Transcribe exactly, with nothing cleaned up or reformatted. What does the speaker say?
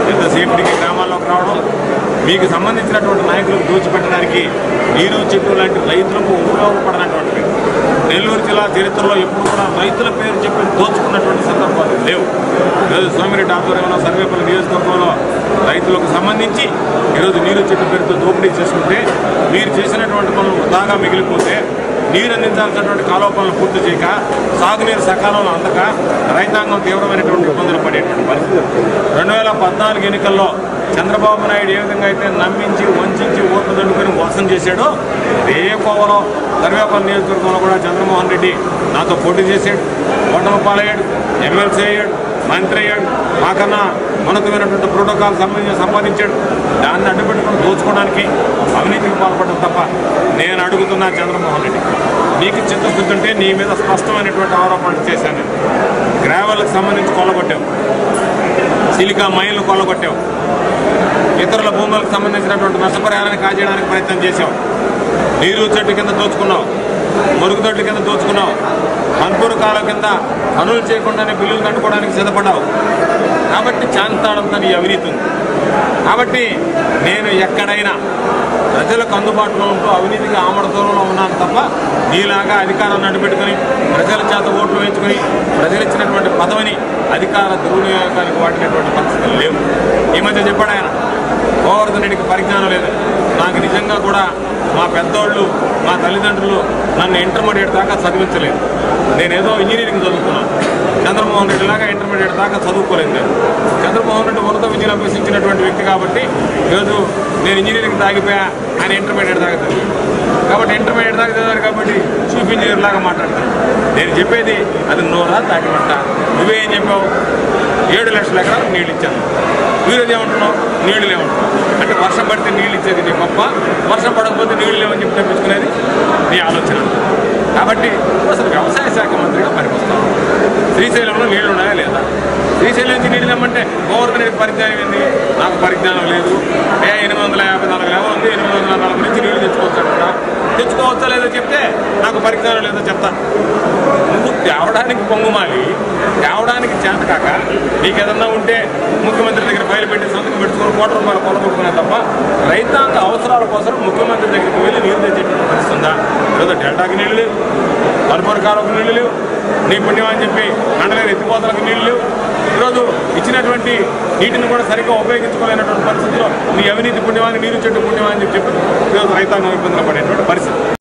ఎంతసేపటికి గ్రామాల్లోకి రావడం, మీకు సంబంధించినటువంటి నాయకులకు దోచిపెట్టడానికి నీరు చెట్టు లాంటి రైతులకు ఉపయోగపడినటువంటి నెల్లూరు జిల్లా చరిత్రలో ఎప్పుడు కూడా రైతుల పేరు చెప్పి దోచుకున్నటువంటి సందర్భాలు లేవు. ఈరోజు సోమి రెడ్డి ఆధ్వర్యంలో సర్వేపల్లి నియోజకవర్గంలో రైతులకు సంబంధించి ఈరోజు నీరు చెట్టు పేరుతో దోపిడీ చేసుకుంటే మీరు చేసినటువంటి పనులు వృధాగా మిగిలిపోతే నీరు అందించాల్సినటువంటి కాలువ పనులు పూర్తి చేయక సాగునీరు సకాలంలో అందక రైతాంగం తీవ్రమైనటువంటి ఇబ్బందులు పడేటువంటి పరిస్థితి. రెండు వేల పద్నాలుగు ఎన్నికల్లో చంద్రబాబు నాయుడు ఏ విధంగా అయితే నమ్మించి వంచి ఓట్లు దండుకొని మోసం చేశాడో ఏ కోవలో సర్వేపల్లి నియోజకవర్గంలో కూడా చంద్రమోహన్ రెడ్డి నాతో పోటీ చేశాడు, ఓటమి పాలయ్యాడు, ఎమ్మెల్సీ అయ్యాడు, మంత్రి అయ్యాడు, మాకన్నా ఉన్నతమైనటువంటి ప్రోటోకాల్ సంబంధించి సంపాదించాడు. దాన్ని అడ్డుపెట్టుకుని దోచుకోవడానికి అవినీతికి పాల్పడడం తప్ప నేను అడుగుతున్నా చంద్రమోహన్ రెడ్డి, నీకు చిత్తశుద్ధి ఉంటే నీ మీద స్పష్టమైనటువంటి ఆరోపణలు చేశాను. గ్రావెల్కి సంబంధించి కొల్లగొట్టావు, సిలికా మైన్లు కొల్లగొట్టావు, ఇతరుల భూములకు సంబంధించినటువంటి నష్టపరిహారాన్ని కాజేయడానికి ప్రయత్నం చేశావు, నీరు చెట్టు కింద దోచుకున్నావు, మురుగుదొడ్ల కింద దోచుకున్నావు, మన్పూర్ కాలం కింద పనులు చేయకుండానే బిల్లులు కట్టుకోవడానికి సిద్ధపడ్డావు. కాబట్టి చాంతాడంతా నీ అవినీతి ఉంది. కాబట్టి నేను ఎక్కడైనా ప్రజలకు అందుబాటులో ఉంటూ అవినీతికి ఆమడ దూరంలో ఉన్నాను తప్ప నీలాగా అధికారాన్ని అడ్డుపెట్టుకుని ప్రజల చేత ఓట్లు వేయించుకుని ప్రజలు ఇచ్చినటువంటి పదవిని అధికార దుర్వినియోగానికి వాడినటువంటి పరిస్థితులు లేవు. ఈ మధ్య చెప్పాడు ఆయన, గోవర్ధన్ రెడ్డికి పరిజ్ఞానం లేదు. నాకు నిజంగా కూడా మా పెద్దోళ్ళు మా తల్లిదండ్రులు నన్ను ఇంటర్మీడియట్ దాకా చదివించలేదు. నేనేదో ఇంజనీరింగ్ చదువుకున్నాను. చంద్రమోహన్ రెడ్డి లాగా ఇంటర్మీడియట్ దాకా చదువుకోలేదు. నేను చంద్రమోహన్ రెడ్డి ఉన్నత విద్యను అభ్యసించినటువంటి వ్యక్తి కాబట్టి ఈరోజు నేను ఇంజనీరింగ్ తాగిపోయా, ఆయన ఇంటర్మీడియట్ దాకా చదివాను. కాబట్టి ఇంటర్మీడియట్ దాకా చదివారు కాబట్టి చీఫ్ ఇంజనీర్ లాగా మాట్లాడతాను. నేను చెప్పేది అది నోరా తాకిమంట. నువ్వేం చెప్పావు? ఏడు లక్షల ఎకరాలకు నీళ్ళు ఇచ్చాను. వీరోజు ఏమంటున్నావు? నీళ్లు లేవంటున్నావు. అంటే వర్షం పడితే నీళ్ళు ఇచ్చేది నీ గొప్ప, వర్షం పడకపోతే నీళ్లు లేవని చెప్పి తెప్పించుకునేది నీ ఆలోచన. కాబట్టి అసలు వ్యవసాయ శాఖ మంత్రిగా పనికొస్తావు. శ్రీశైలంలో నీళ్లు ఉన్నాయా లేదా? శ్రీశైలం నుంచి నీళ్ళు లేమంటే గోవర్ధన్ రెడ్డికి పరిజ్ఞానం ఏంది? నాకు పరిజ్ఞానం లేదు. ఏ ఎనిమిది వందల యాభై నాలుగు లెవెల్ ఉంది, ఎనిమిది వందల నలభై నుంచి నీళ్లు తెచ్చుకోవచ్చా? తెచ్చుకోవచ్చా లేదో చెప్తే నాకు పరిజ్ఞానం లేదో చెప్తాను. నువ్వు తేవడానికి పొంగుమాలి, తేవడానికి చేత కాక నీకు ఏదన్నా ఉంటే ముఖ్యమంత్రి దగ్గర ఫైల్ పెట్టి సంతకం పెట్టుకుని కోట్ల రూపాయలు కొలగొట్టుకునే తప్ప రైతాంగ అవసరాల కోసం ముఖ్యమంత్రి దగ్గరికి వెళ్ళి నీరు తెచ్చేటువంటి పరిస్థితి ఉందా? ఈరోజు డెల్టాకి నీళ్ళు లేవు, మన్పూర్ కాలువకు నీళ్లు లేవు, నీ పుణ్యం అని చెప్పి మండలేరు ఎత్తిపోతలకు నీళ్లు లేవు. ఈరోజు ఇచ్చినటువంటి నీటిని కూడా సరిగ్గా ఉపయోగించుకోలేనటువంటి పరిస్థితిలో నీ అవినీతి పుణ్యమాన్ని నీరు చెట్టు పుణ్యమని చెప్పి ఈరోజు రైతాంగం ఇబ్బందులు పడేటువంటి పరిస్థితి.